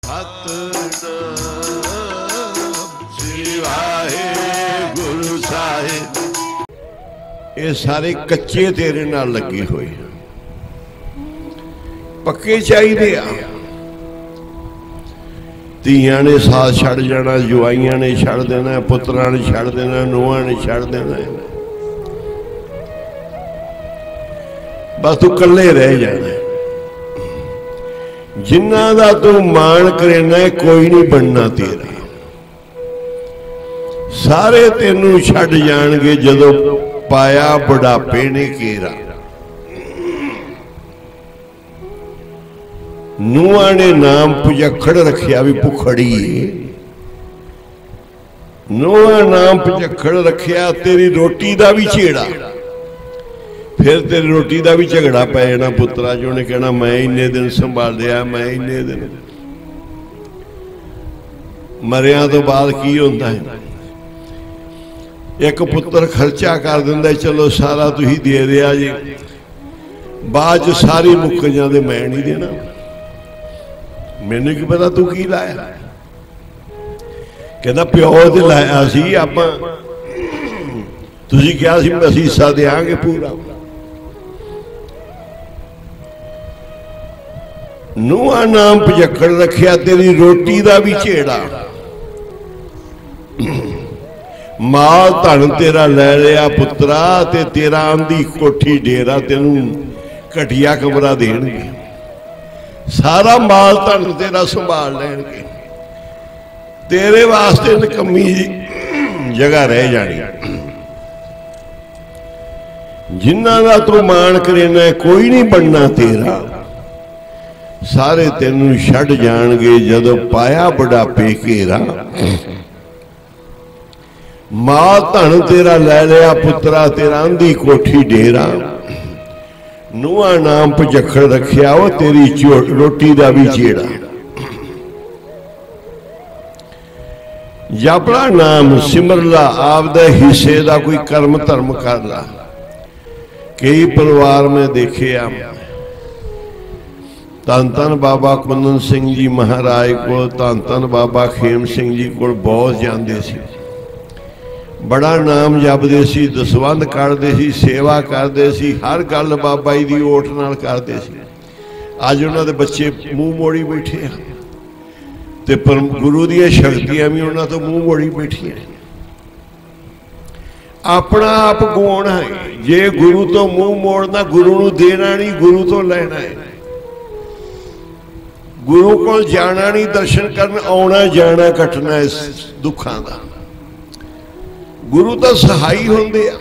श्री वाहेगुरु साहिब। ये सारे कच्चे तेरे नाल लगे हुए, पक्के चाहिए। धीआं ने साथ छड़ जाना, जवाइयां ने छड़ देना, पुत्रां ने छड़ देना, नूहां ने छड़ देना, बस तू कल्ले रह जाना। जिन्हां दा तू मान करेना कोई नहीं बनना तेरा। सारे तेनू छड़ जाणगे जदों पाया बुढ़ापे ने घेरा। नूहां ने नाम पुजखड़ रखिया भी भुखड़ी है। नूहां नाम पुजखड़ रखिया, तेरी रोटी दा भी छेड़ा। फिर तेरी रोटी का भी झगड़ा पै जाना पुत्रा जो ने कहना मैं इन्ने दिन संभालिया, मैं इन्ने दिन। मरिया तो बाद की होता है, एक पुत्र खर्चा कर दिंदा चलो सारा तुही दे दिया जी, बाद सारी मुक जाते मैं नहीं देना। मैनू की पता तू की लाया? कहना प्यो ते लाया सी आपां, तुसीं कहा सी असीं हिस्सा देंगे पूरा। नूहां नाम पुजखड़ रखिया, तेरी रोटी का भी झेड़ा। माल धन तेरा ले लिया पुत्रा, ते तेरा आंधी कोठी डेरा तेनू घटिया कमरा देणगे। सारा माल धन तेरा संभाल लैणगे, तेरे वास्ते नकम्मी जगह रह जानी। जिन्हां दा तू मान करेना कोई नहीं बनना तेरा। सारे तेनू छड़ जाणगे जदों पाया बुढ़ापे घेरा। माल धन तेरा ले लिया पुत्रा, तेरा आंधी कोठी डेरा। नूहां नाम पुजखड़ रखिया, वो तेरी रोटी का भी झेड़ा। जपड़ा नाम सिमर ला, आपदे हिस्से का कोई कर्म धर्म कर ला। कई परिवार में देखे धन धन बाबा कुंदन सिंह जी महाराज को, धन धन बाबा खेम सिंह जी को बहुत जाते सी, बड़ा नाम जपते सी, दसवंध करते सी, सेवा करते सी, हर गल बाबा जी की ओट नाल करते सी। अज उन्होंने बच्चे मूँह मोड़ी बैठे हैं, ते पर गुरु दी शक्तियां भी उन्होंने तो मूँह मोड़ी बैठी हैं। अपना आप गवाउणा है, जे गुरु तो मूँह मोड़ना, गुरु नूं देना नहीं, गुरु तो लेना है। गुरु को जाना नहीं, दर्शन करना, आना जाना कटना इस दुखों का। गुरु तो सहाई होंदे आ,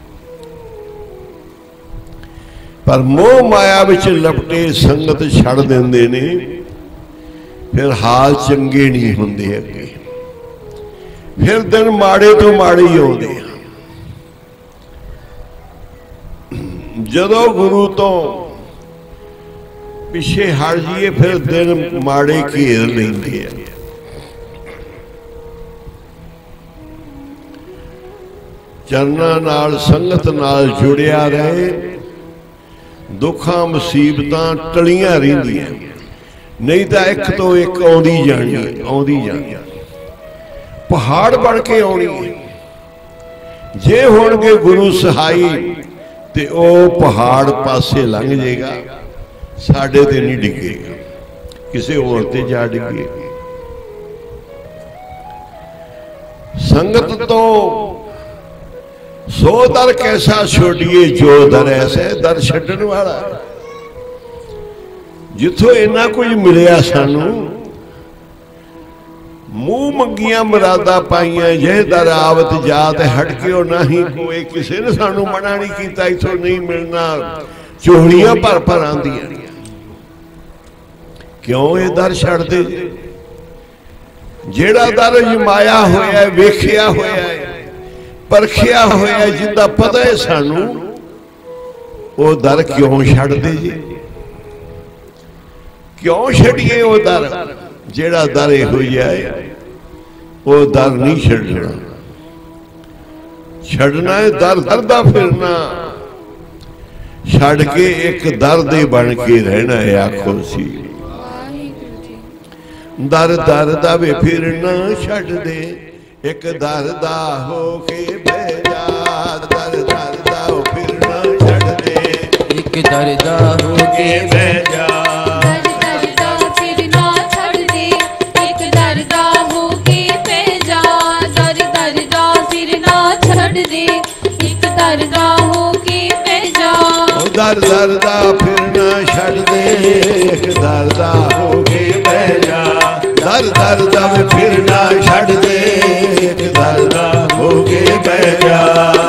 पर मोह माया विच लपटे संगत छड़ देंदे ने, फिर हाल चंगे नहीं होंदे अगे, फिर दिन माड़े तो माड़े ही आउंदे आ। जदों गुरु तो पिछे हट जाइए फिर दिन माड़े घेर लेंदे आ। चरनां नाल संगत नाल जुड़िया रहे, दुखां मुसीबतां टलियां रहिंदियां, नहीं तो एक तो एक आउंदी जानी, आउंदी जानी, पहाड़ बन के आउणी है। जे होणगे गुरु सहाई ते ओ पहाड़ पासे लंघ जाएगा, साडे ते नहीं डिगेगा, किसी होर ते जा डिगेगा। संगत तो सो दर कैसा छोड़िए, जो दर ऐसा दर छड्डण वाला। जिथों इन्ना कुछ मिलिया सानू, मूँह मंगिया मुरादा पाइया, जे दर आवत जात हटके नहीं कोई, किसी ने सानू मना नहीं किया इथों नहीं मिलना। चोलियां भर भर आंदियां, क्यों ये दर छड़ दे? जेड़ा दर जमाया होया, वेखिया होया, परखिया होया, जिंदा पता है सानू, वो दर क्यों छड़ दे जी? क्यों छड़िए वो दर? जेड़ा दर हो जाए वो दर नहीं छड़ना। छड़ना है दर दरदा फिरना, छड़ के एक दर दे बन के रहना है। आखो सी दर दर दा वे फिर ना छड़ दे, एक दर दा हो के बह जा, दर दर दा हो फिर ना छड़ दे, एक दर दा हो के बह जा, दर दर दा फिर ना छड़ दे, एक दर दा हो के बह जा, दर दर दा फिर ना छड़ दे, एक दर दा हो के बह जा, दर दर दा फिर ना छड़ दे, एक दर दा हो के बह जा, दर दर दा फिर ना छड़ दे, एक दर दा हो के बह जा।